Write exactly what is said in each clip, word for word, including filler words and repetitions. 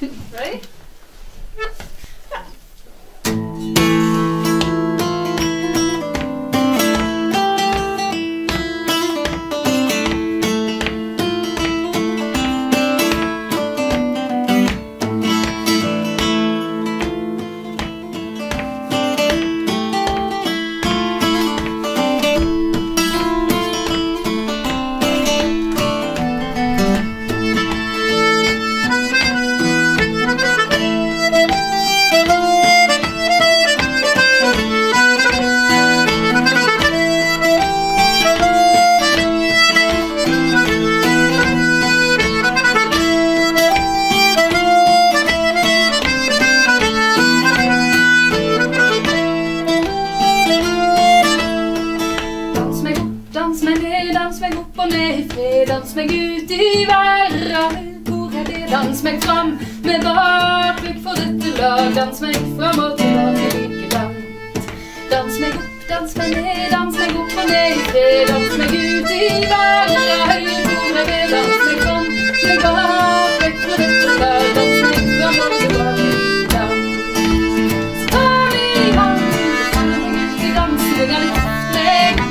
Ready? Dans meg ned, dans meg opp og ned i fred, dans meg ut i verden. Hvor er det? Dans meg fram med bak, vekk for dette lag. Dans meg fram og tilbake like langt. Dans meg opp, dans meg ned, dans meg opp og ned i fred, dans meg ut i verden. Hvor er det? Dans meg fram med bak, vekk for dette lag. Dans meg fram og tilbake like langt. Så tar vi i hand, så tar vi ut i dansen, og er litt opplegg.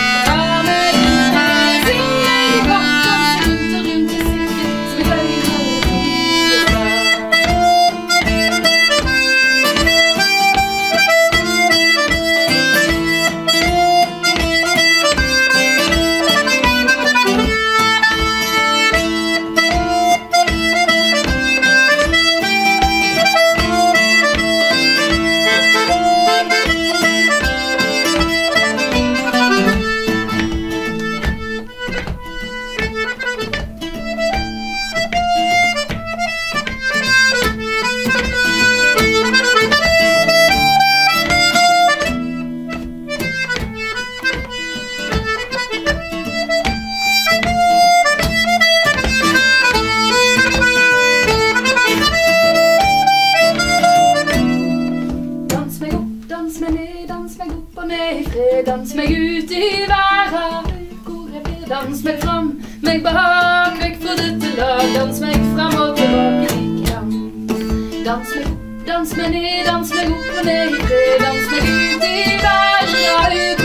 Dans meg ned, dans meg opp og ned i fred, dans meg ut i verden. Hvor jeg blir, dans meg fram, meg bak, vekk fra dette lag. Dans meg fram og tilbake like langt. Dans meg opp, dans meg ned, dans meg opp og ned i fred, dans meg ut i verden.